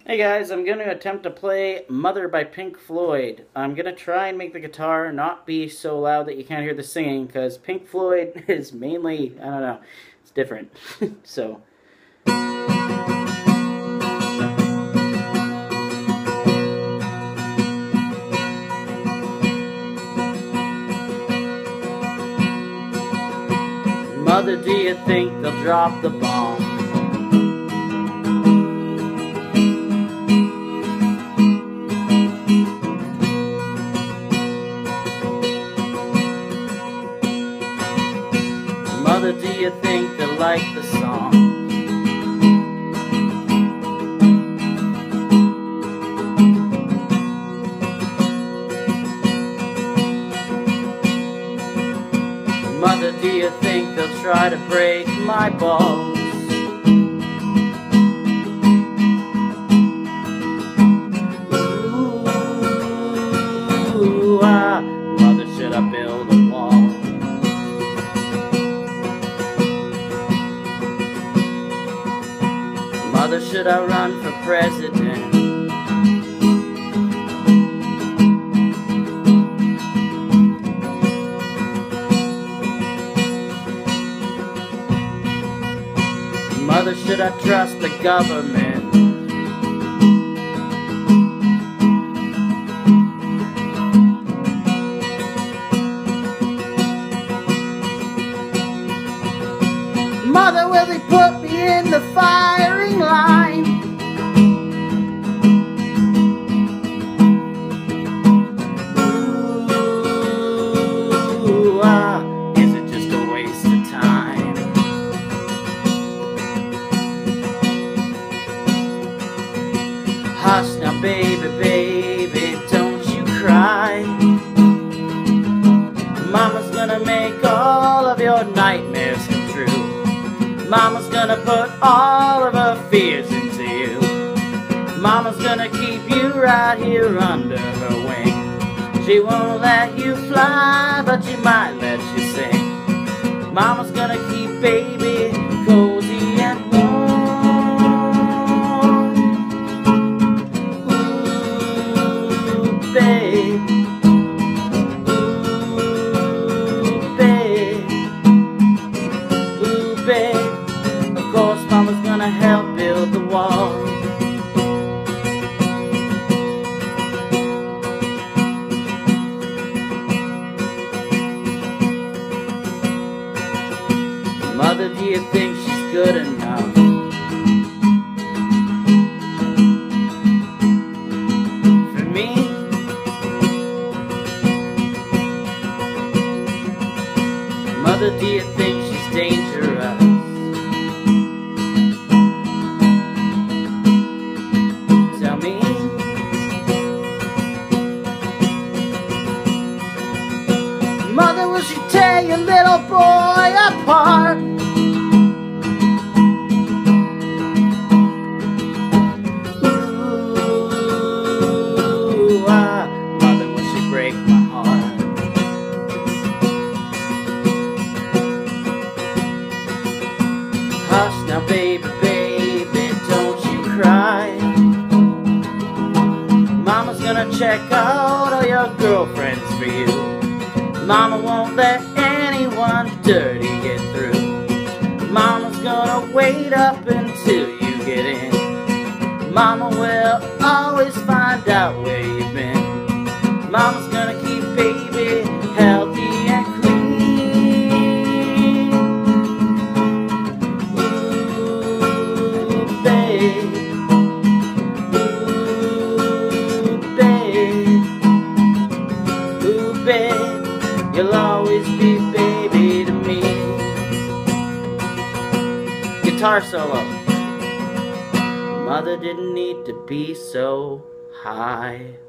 Hey guys, I'm going to attempt to play Mother by Pink Floyd. I'm going to try and make the guitar not be so loud that you can't hear the singing, because Pink Floyd is mainly, I don't know, it's different. So. Mother, do you think they'll drop the bomb? Mother, do you think they like the song? Mother, do you think they'll try to break my balls? Ooh, Mother, should I build a wall? Mother, should I run for president? Mother, should I trust the government? Mother, will they put me in the firing line? Ooh, is it just a waste of time? Hush now, baby, baby, don't you cry. Mama's gonna make all of your nightmares come true. Mama's gonna put all of her fears into you. Mama's gonna keep you right here under her wing. She won't let you fly, but she might let you sing. Mama's gonna keep baby cozy and warm. Ooh, babe. Ooh, babe. Ooh, babe. Of course, Mama's gonna help build the wall. Mother, do you think she's good enough? For me? Mother, do you think she's dangerous? Tell me. Mother, will she tear your little boy apart? Ooh, Mother, will she break my heart? Hush now, baby, baby, don't you cry. Mama's gonna check out all your girlfriends for you. Mama won't let anyone dirty get through. Mama's gonna wait up until you get in. Mama will always find out where you've been. Mama's gonna keep baby healthy and clean. Ooh, babe. Ooh, babe. Ooh, babe. You'll always be baby to me. Guitar solo. Mother didn't need to be so high.